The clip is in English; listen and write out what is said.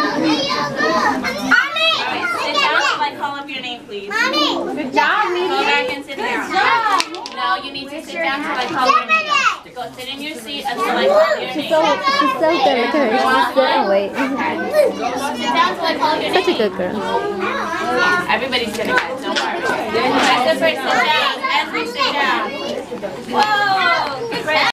Sit down till I call up your name, please. Good job, Go back and sit down. No, you need to sit down till I call your name. Go sit in your seat until I call your name. She's so good. Look at her. She's sit and wait. Sit down till I call your name. Such a good girl. Everybody's gonna get it, don't worry. Christopher, sit down. Andrew, sit down. Whoa!